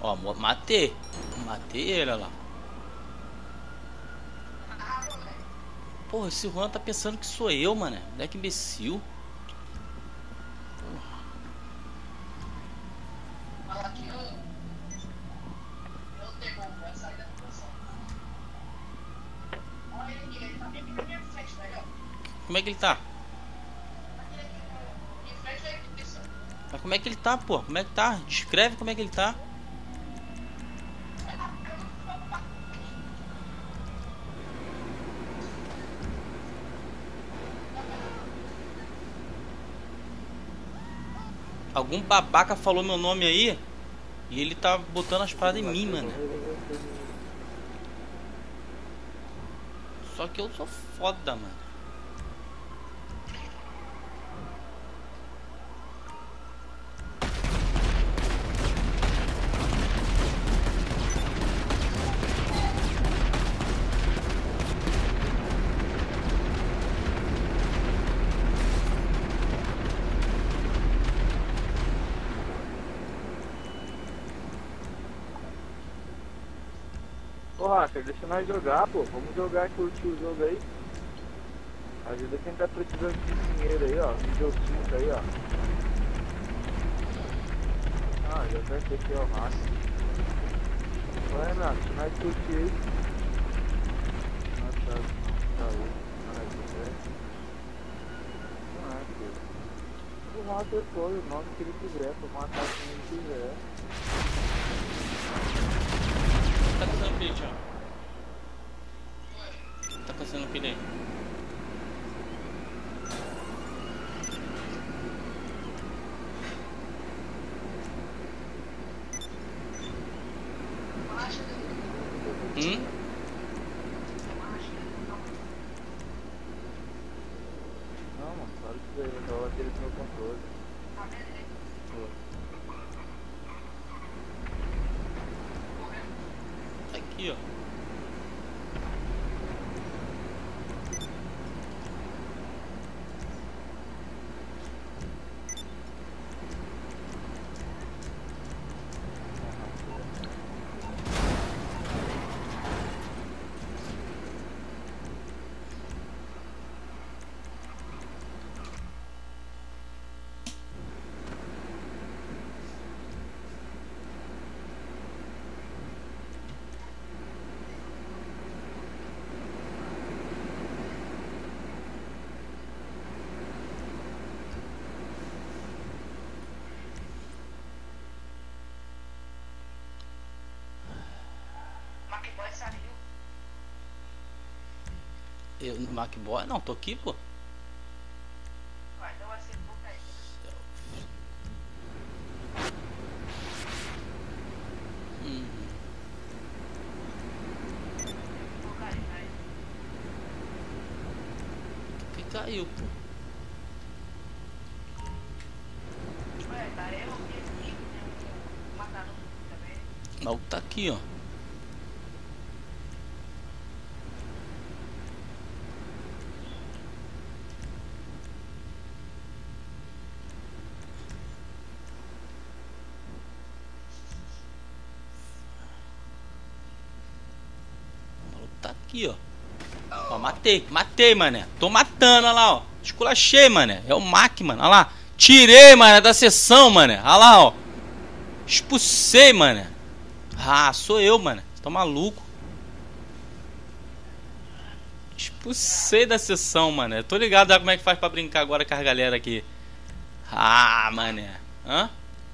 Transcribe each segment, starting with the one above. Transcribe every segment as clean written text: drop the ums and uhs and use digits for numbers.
Ó, matei. Matei ele, olha lá. Porra, esse Juan tá pensando que sou eu, mano. Moleque imbecil. Como é que ele tá? Mas como é que ele tá, pô? Como é que tá? Descreve como é que ele tá. Algum babaca falou meu nome aí e ele tá botando as paradas em mim, mano. Só que eu sou foda, mano. Ô Hacker, deixa nós jogar, pô. Vamos jogar e curtir o jogo aí. Ajuda quem tá precisando de dinheiro aí, ó. Vídeo 5 aí, ó. Ah, já apertei aqui, ó, Hacker. Ô Renato, deixa nós curtir aí. Nossa, tá aí. Não é, filho. O Hacker foi o nome que ele quiser, pra matar quem ele quiser. Tá caçando pilha, tio. Tá caçando pilha aí. Não, mano, claro que eu tava aquele no meu controle. Tá aqui, ó. Eu, Macboy? Não, tô aqui, pô. Que caiu, pô. Mas o tá aqui, ó. Tá aqui, ó. Ó, matei, mané. Tô matando, olha lá, ó. Esculachei, mané. É o Mac, mano. Olha lá. Tirei, mané, da sessão, mané. Olha lá, ó. Expulsei, mané. Ah, sou eu, mané. Tô maluco. Expulsei da sessão, mané. Tô ligado já como é que faz pra brincar agora com as galera aqui. Ah, mané. Hã?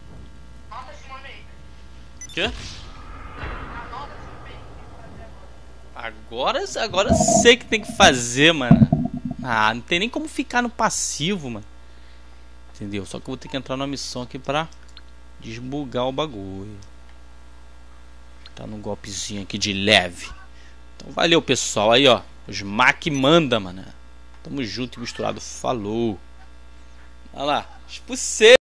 Quê? Agora eu sei o que tem que fazer, mano. Ah, não tem nem como ficar no passivo, mano. Entendeu? Só que eu vou ter que entrar numa missão aqui pra desbugar o bagulho. Tá num golpezinho aqui de leve. Então valeu, pessoal. Aí, ó. Os Mac manda, mano. Tamo junto e misturado. Falou. Olha lá. Expulsei.